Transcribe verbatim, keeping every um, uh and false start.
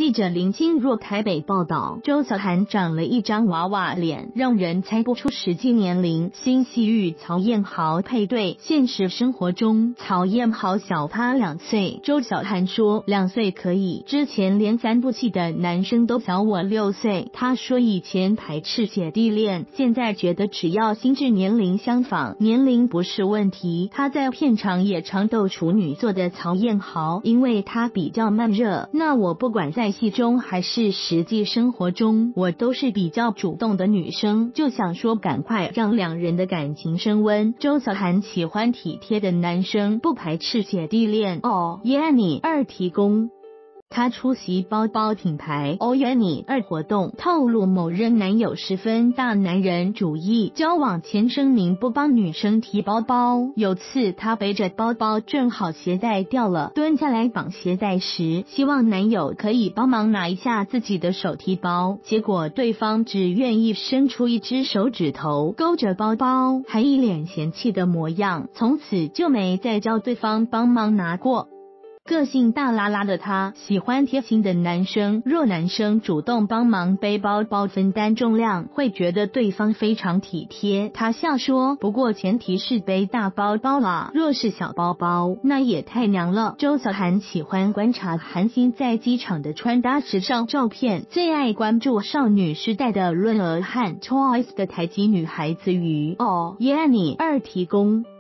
记者林清若台北报道，周小涵长了一张娃娃脸，让人猜不出实际年龄。新戏与曹燕豪配对，现实生活中曹燕豪小他两岁，周小涵说两岁可以，之前连三部戏的男生都小我六岁。他说以前排斥姐弟恋，现在觉得只要心智年龄相仿，年龄不是问题。他在片场也常逗处女座的曹燕豪，因为他比较慢热，那我不管在戏中还是实际生活中，我都是比较主动的女生，就想说赶快让两人的感情升温。周小涵喜欢体贴的男生，不排斥姐弟恋。哦，Yanny 二提供。他出席包包品牌 Oh Yanny 二活动，透露某任男友十分大男人主义，交往前声明不帮女生提包包。有次他背着包包，正好鞋带掉了，蹲下来绑鞋带时，希望男友可以帮忙拿一下自己的手提包，结果对方只愿意伸出一只手指头勾着包包，还一脸嫌弃的模样，从此就没再叫对方帮忙拿过。个性大拉拉的他喜欢贴心的男生，若男生主动帮忙背包包分担重量，会觉得对方非常体贴。他笑说，不过前提是背大包包啦，若是小包包那也太娘了。周小涵喜欢观察韩星在机场的穿搭时尚照片，最爱关注少女时代的润儿和 Twice 的台籍女孩子与哦 Yanny 二提供。